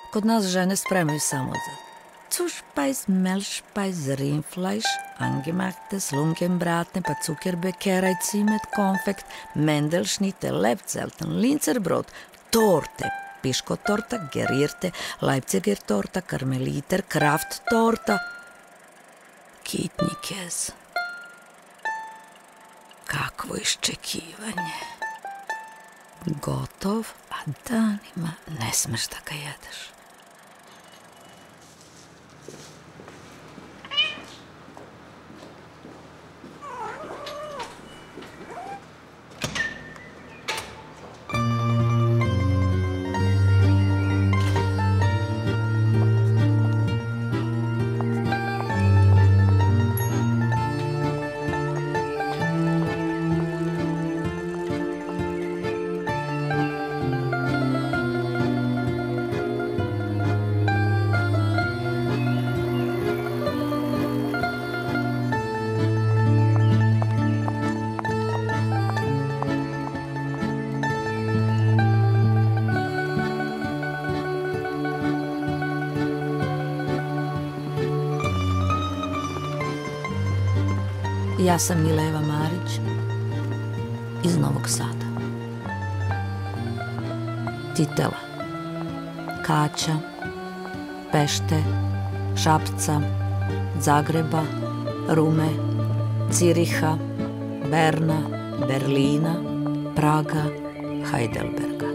Kod nas žene spremaju samo za Zuspeis, Mehlspeis, Rindfleisch, angemachtes, Lungenbraten, pa Zuckerbekerei, Zimet, Konfekt, Mendelschnitte, Lebzelten, Linzerbrot, Torte, Piškotorta, Gerierte, Leipziger torta, Karmeliter, Kraft torta, Kitnikez. Kakvo iščekivanje. Gotov, a danima ne smeš da ga jedeš. Ja sam Mileva Marić iz Novog Sada. Titela: Kaća, Pešte, Šapca, Zagreba, Rume, Ciriha, Berna, Berlina, Praga, Heidelberga.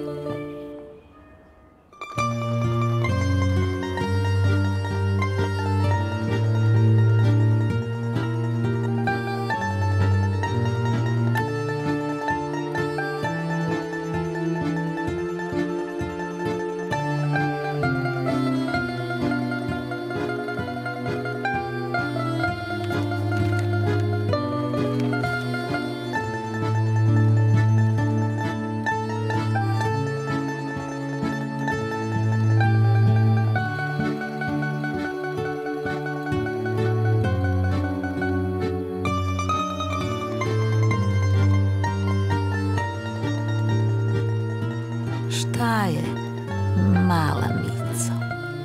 Šta je, mala Mico?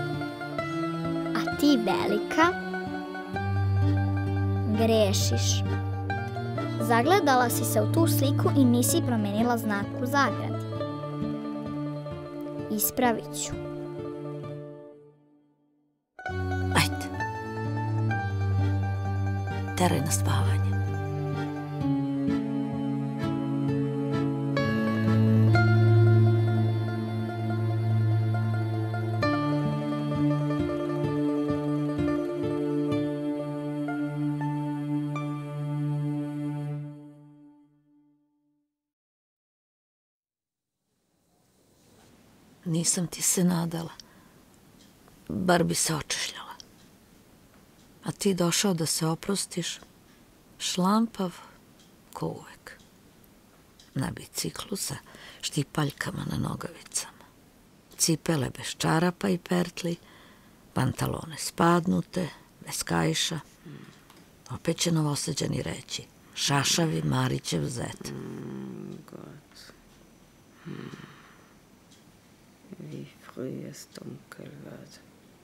A ti, velika, grešiš. Zagledala si se u tu sliku i nisi promenila znak u zagradi. Ispravit ću. Ajde. Teraj na spavanje. Nisam ti se nadala. Bar bi se očešljala. A ti došao da se oprostiš, šlampav ko uvek. Na biciklu sa štipaljkama na nogavicama. Cipele bez čarapa i pertli, pantalone spadnute, bez kajša. Opet će Novosađani reći: šašavi Marićev zet. Wie früh es dunkel wird.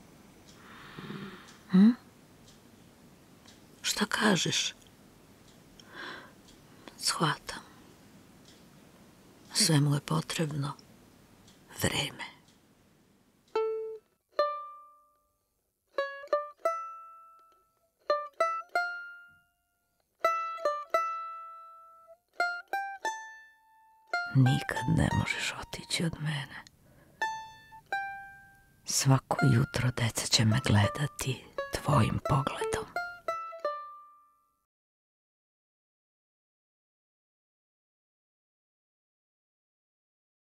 Šta kažeš? Shvatam. Sve mu je potrebno vreme. Nikad ne možeš otići od mene. Svako jutro deca će me gledati tvojim pogledom.